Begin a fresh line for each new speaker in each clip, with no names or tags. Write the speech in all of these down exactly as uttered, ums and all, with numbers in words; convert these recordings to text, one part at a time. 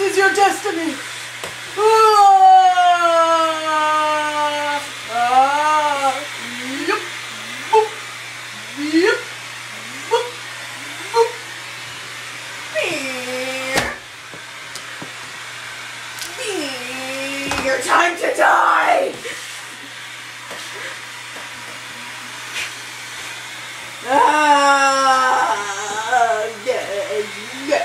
is your destiny. Ah, ah, yup, boop, yup, boop, boop. Your time to die. Ah, yeah, yeah.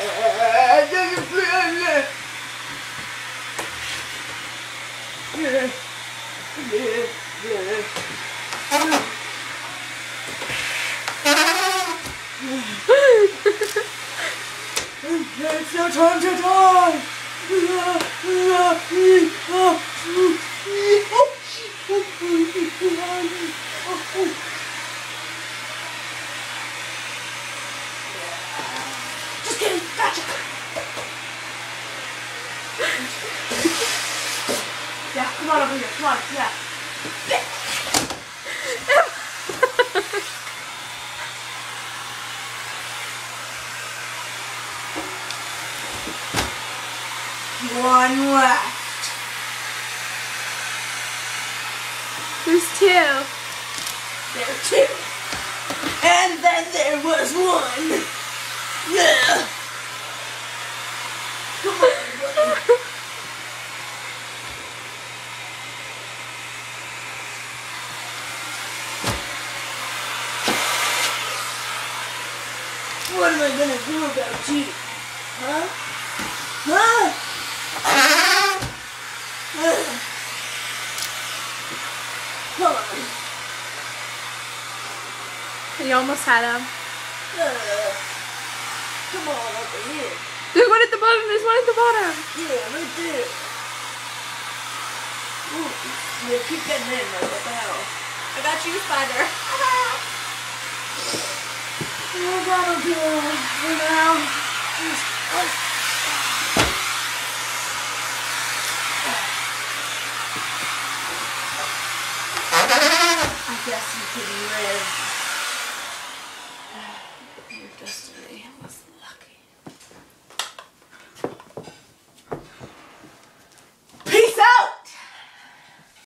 Yeah, yeah, yeah. It's your time to die. Just kidding, gotcha. Yeah, come on over here, come on, yeah. One left.
There's two.
There are two. And then there was one. Yeah. Come on, buddy. What am I gonna do about you? Huh? Huh? Come on.
You almost had him.
Uh, come on over here.
There's one at the bottom. There's one at the bottom.
Yeah, right there. Ooh, yeah, keep getting in, like, what the hell?
I got you, spider.
Oh, that'll do for now. Just, oh.